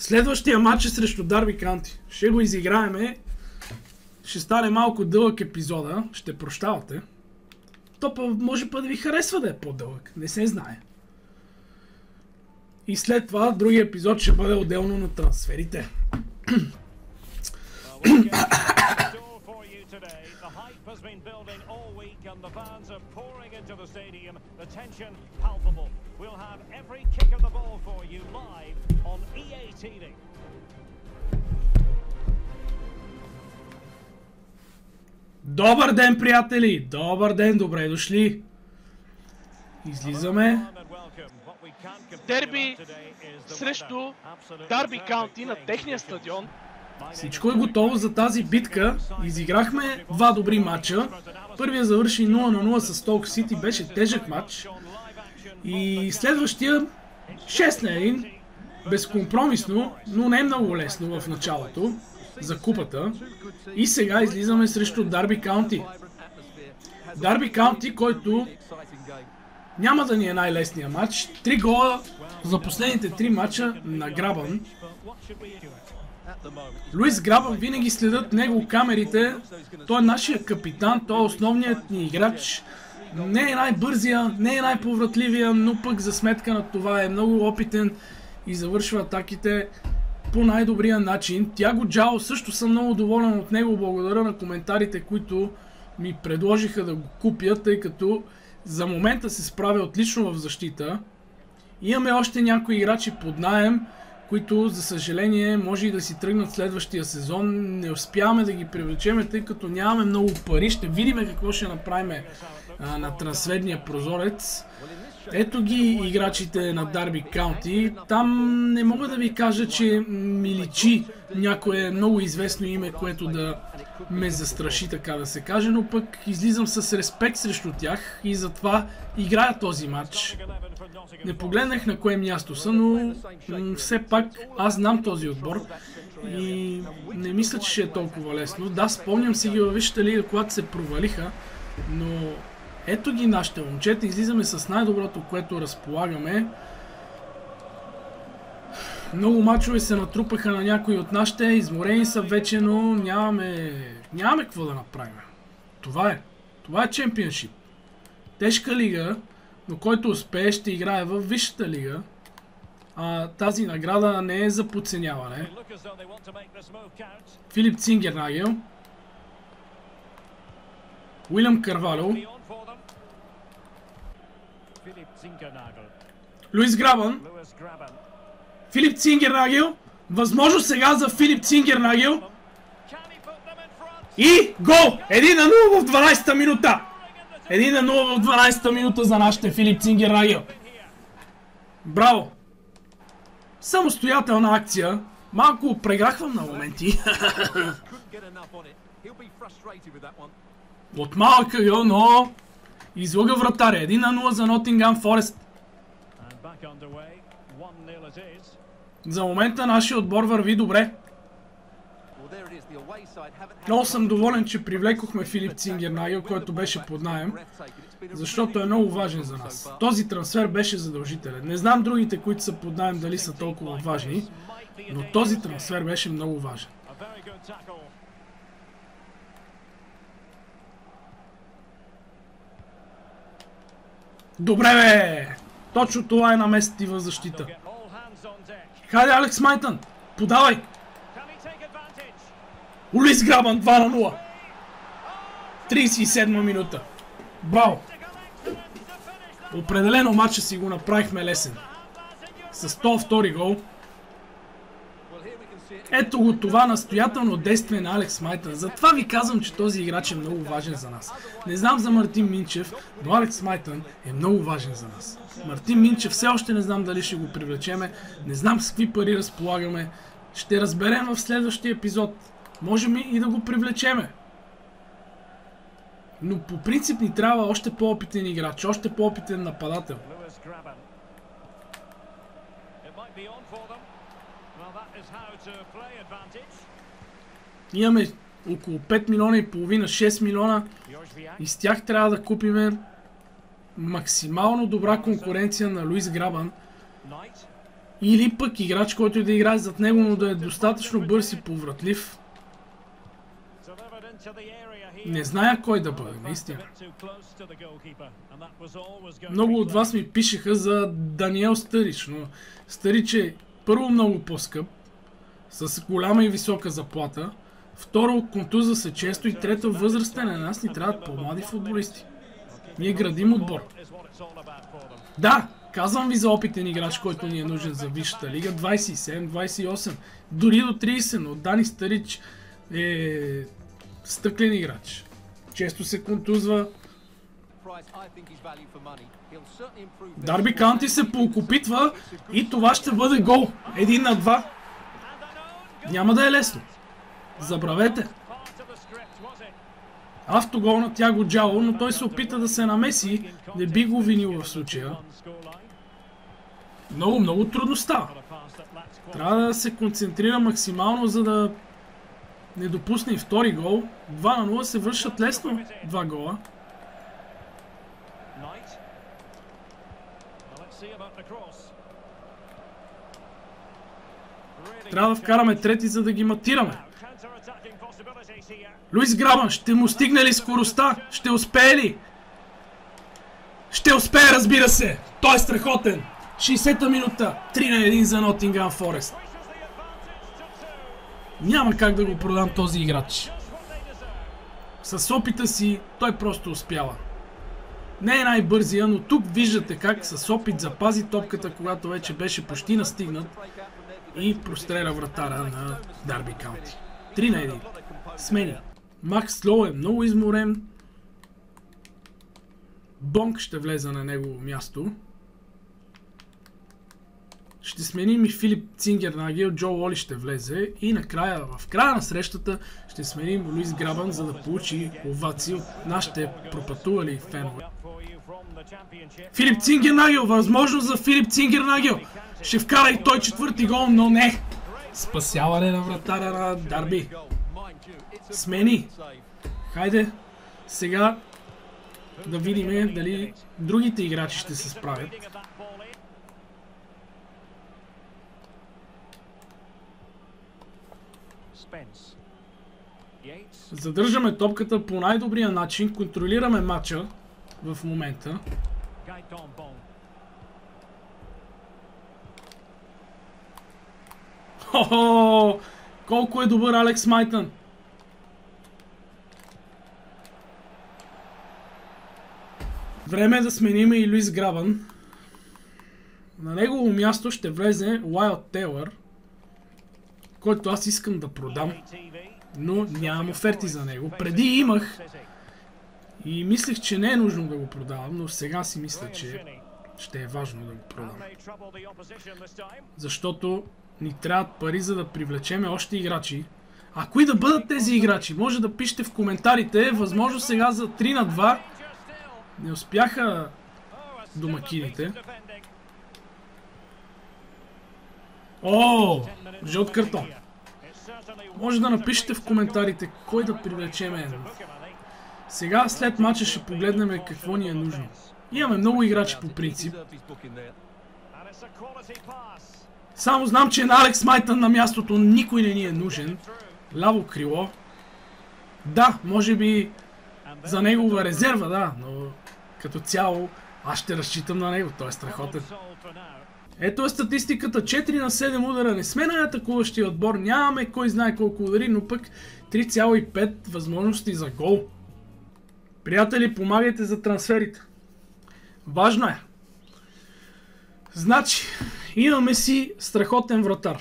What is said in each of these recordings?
Следващия матч е срещу Дарби Каунти. Ще го изиграеме. Ще стане малко дълъг епизода. Ще прощавате. То може да ви харесва да е по-дълъг. Не се знае. И след това другия епизод ще бъде отделно на трансферите. Добър ден, приятели! Добър ден, добре дошли! Излизаме. Дерби срещу Дарби Каунти на техния стадион. Всичко е готово за тази битка. Изиграхме два добри матча. Първия завърши 0-0 с Сток Сити, беше тежък матч. И следващия 6-1, безкомпромисно, но не много лесно в началото за купата. И сега излизаме срещу Дарби Каунти. Дарби Каунти, който няма да ни е най-лесният матч. 3 гола за последните 3 матча на Грабан. Луис Грабан, винаги следят него камерите. Той е нашия капитан, той е основният ни играч. Не е най-бързия, не е най-повратливия, но пък за сметка на това е много опитен и завършва атаките по най-добрия начин. Тяго Джао също съм много доволен от него. Благодаря на коментарите, които ми предложиха да го купя, тъй като за момента се справя отлично в защита. Имаме още някои играчи под наем, които за съжаление може и да си тръгнат следващия сезон. Не успяваме да ги привлечеме, тъй като нямаме много пари. Ще видим какво ще направим на трансферния прозорец. Ето ги играчите на Дарби Каунти. Там не мога да ви кажа, че ми личи някое много известно име, което да ме застраши, така да се каже, но пък излизам с респект срещу тях и затова играя този матч. Не погледнах на кое място са, но все пак аз знам този отбор и не мисля, че ще е толкова лесно. Да, спомням си ги във Висшата лига, когато се провалиха, но ето ги нашите момчета, излизаме с най-доброто, което разполагаме. Много мачове се натрупаха на някои от нашите, изморени са вече, но нямаме какво да направим. Това е чемпионшип. Тежка лига, но който успее ще играе в Висшата лига. Тази награда не е за подценяване. Филип Цингернагел. Уилям Карвалю. Луис Грабан. Филип Цингернагел. Възможно сега за Филип Цингернагел. И гол! 1-0 в 12-та минута. 1-0 в 12-та минута за нашите Филип Цингернагел. Браво! Самостоятелна акция. Малко преграхвам на моменти. От малък ъгъл, но излъга вратаря. 1-0 за Нотингъм Форест. За момента нашия отбор върви добре. Много съм доволен, че привлекохме Филип Цингернагел, който беше под наем, защото е много важен за нас. Този трансфер беше задължителен. Не знам другите, които са под наем, дали са толкова важни, но този трансфер беше много важен. Добре, бе! Точно това е наместити в защита. Хайде, Алекс Майтън! Подавай! Луис Грабан 2-0. 37 минута. Браво! Определено матча си го направихме лесен. С 102 гол. Ето го това настоятелно действие на Алекс Майтън. Затова ви казвам, че този играч е много важен за нас. Не знам за Мартин Минчев, но Алекс Майтън е много важен за нас. Мартин Минчев все още не знам дали ще го привлечеме. Не знам с какви пари разполагаме. Ще разберем в следващия епизод. Можем и да го привлечеме. Но по принцип ни трябва още по-опитен играч, още по-опитен нападател. Имаме около 5 милиона и половина, 6 милиона и с тях трябва да купим максимално добра конкуренция на Луис Грабан. Или пък играч, който да играе зад него, но да е достатъчно бърз и повратлив. Не зная кой да бъде, наистина. Много от вас ми пишеха за Даниел Стърич, но Стърич е първо много по-скъп, с голяма и висока заплата. Второ, контуза се често и трето, възрастен на нас ни трябват по-млади футболисти. Ние градим отбор. Да, казвам ви за опитен играч, който ни е нужен за Висшата лига. 27, 28, дори до 30, но Дани Стърич е стъклен играч. Често се контузва. Дарби Каунти се поокопитва и това ще бъде гол. 1-2. Няма да е лесно. Забравете. Автогол на Тяго Джало, но той се опита да се намеси. Не би го винил в случая. Много трудно става. Трябва да се концентрира максимално, за да не допусне и втори гол. 2-0 се вършат лесно 2 гола. Трябва да вкараме трети, за да ги матираме. Луис Грабан, ще му стигне ли скоростта? Ще успее ли? Ще успее, разбира се! Той е страхотен! 60-та минута, 3-1 за Нотингъм Форест. Няма как да го продам този играч. С опита си той просто успява. Не е най-бързия, но тук виждате как с опит запази топката, когато вече беше почти настигнат и простреля вратара на Дарби Каунти. 3-1. Смени. Макс Лоу е много изморен. Бонк ще влезе на негово място. Ще сменим и Филип Цингернагел, Джо Уоли ще влезе и накрая, в края на срещата, ще сменим Луис Грабан, за да получи овации от нашите пропътували фенове. Филип Цингернагел, възможност за Филип Цингернагел. Ще вкара и той четвърти гол, но не. Спасяване на вратаря на Дарби. Смени. Хайде, сега да видим дали другите играчи ще се справят. Задържаме топката по най-добрия начин, контролираме матча в момента. Хо-хо! Колко е добър Алекс Майтън! Време е да сменим и Луис Грабан. На негово място ще влезе Уайлд Тейлър, който аз искам да продам, но нямам оферти за него. Преди имах и мислех, че не е нужно да го продавам, но сега си мисля, че ще е важно да го продам. Защото ни трябват пари, за да привлечеме още играчи. А кои да бъдат тези играчи? Може да пишете в коментарите. Възможно сега за 3-2 не успяха домакините. О, жълт картон. Може да напишете в коментарите кой да привлечеме. Сега след матча ще погледнем какво ни е нужно. Имаме много играчи по принцип. Само знам, че на Алекс Майтън на мястото никой не ни е нужен. Ляво крило. Да, може би за негова резерва, да, но като цяло аз ще разчитам на него. Той е страхотен. Ето е статистиката. 4 на 7 удара. Не сме най-атакуващия отбор. Нямаме кой знае колко удари, но пък 3,5 възможности за гол. Приятели, помагайте за трансферите. Важно е. Значи, имаме си страхотен вратар.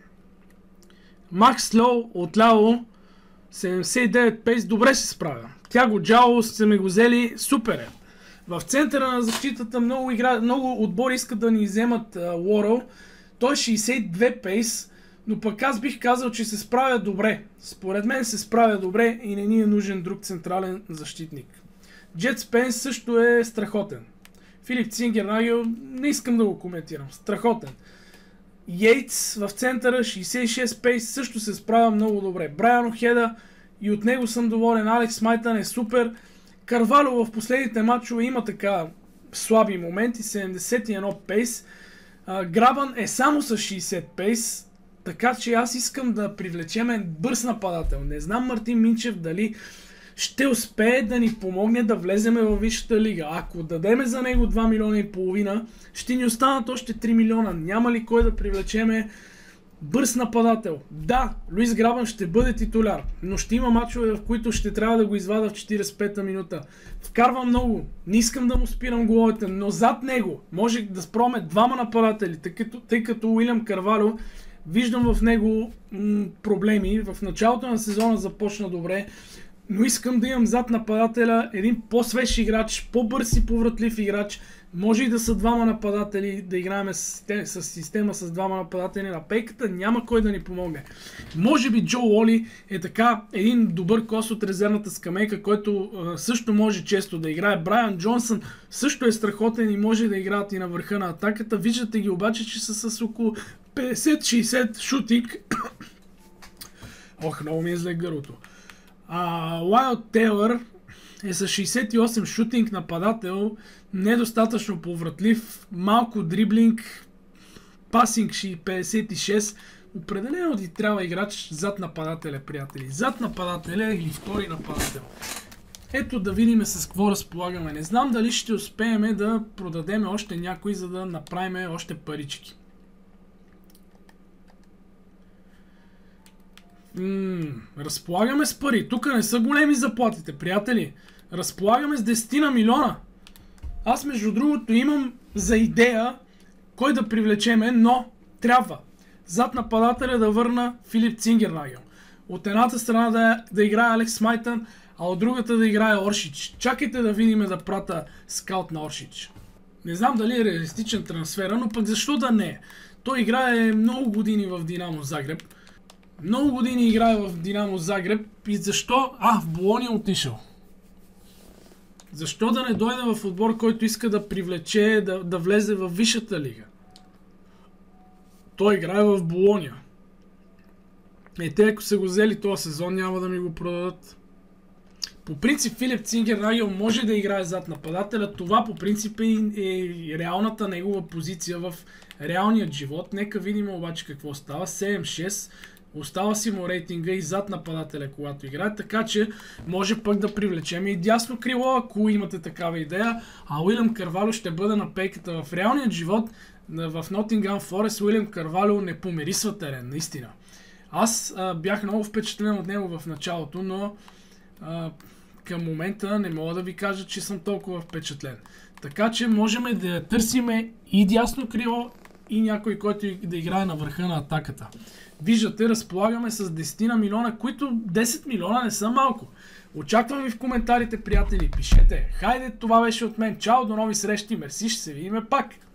Макс Лоу отляво, 79 пейс, добре се справя. Тяго Джало сме го взели, супер е. В центъра на защитата много отбори искат да ни вземат Уоръл. Той е 62 пейс, но пък аз бих казал, че се справя добре. Според мен се справя добре и не ни е нужен друг централен защитник. Джет Спенс също е страхотен. Филип Цингернагел не искам да го коментирам. Страхотен. Йейтс в центъра, 66 пейс, също се справя много добре. Брайан Охеда и от него съм доволен. Алекс Майтън е супер. Карвалю в последните матчове има така слаби моменти, 71 пейс. Грабан е само с 60 пейс, така че аз искам да привлечеме бърз нападател. Не знам Мартин Минчев дали ще успее да ни помогне да влеземе във висшата лига. Ако дадеме за него 2 милиона и половина, ще ни останат още 3 милиона. Няма ли кой да привлечеме бърз нападател? Да, Луис Грабан ще бъде титуляр, но ще има мачове, в които ще трябва да го извада в 45-та минута. Вкарва много, не искам да му спирам головете, но зад него може да спробваме двама нападатели, тъй като Уилям Карвалио виждам в него проблеми. В началото на сезона започна добре, но искам да имам зад нападателя един по-свеж играч, по-бърз и повратлив играч. Може и да са двама нападатели, да играем с система с двама нападатели на пейката, няма кой да ни помогне. Може би Джо Уоли е така един добър кос от резервната скамейка, който също може често да играе. Брайан Джонсън също е страхотен и може да играят и на върха на атаката. Виждате ги обаче, че са с около 50-60 шутинг. Ох, много ми е зле гърлото. Лайл Тейлър е с 68 шутинг нападател, недостатъчно повратлив, малко дриблинг, пасинг 56. Определено ти трябва играч зад нападателя, приятели. Зад нападателя или втори нападател. Ето да видим с какво разполагаме. Не знам дали ще успеем да продадем още някой, за да направим още парички. Разполагаме с пари. Тук не са големи заплатите, приятели. Разполагаме с 10 милиона. Аз между другото имам за идея кой да привлечеме, но трябва зад нападателя да върна Филип Цингернагел. От едната страна да играе Алекс Майтън, а от другата да играе Оршич. Чакайте да видим да прата скаут на Оршич. Не знам дали е реалистичен трансфера, но пък защо да не е? Той играе много години в Динамо Загреб. Много години играе в Динамо Загреб и защо? В Болония отишъл. Защо да не дойде в отбор, който иска да привлече, да влезе в висшата лига? Той играе в Болония. Те ако са го взели този сезон, няма да ми го продадат. По принцип Филип Цингернагел може да играе зад нападателя. Това по принцип е реалната негова позиция в реалният живот. Нека видим обаче какво става. 7-6. Остава си му рейтинга и зад нападателя, когато играе, така че може пък да привлечем и дясно крило, ако имате такава идея. А Уилям Карвалио ще бъде на пейката в реалният живот. В Нотингъм Форест Уилям Карвалио не помирисва терен, наистина. Аз бях много впечатлен от него в началото, но към момента не мога да ви кажа, че съм толкова впечатлен. Така че можем да търсиме и дясно крило, и някой, който да играе на върха на атаката. Виждате, разполагаме с 10 милиона, които 10 милиона не са малко. Очаквам ви в коментарите, приятели. Пишете. Хайде, това беше от мен. Чао, до нови срещи. Мерси, ще се видим пак.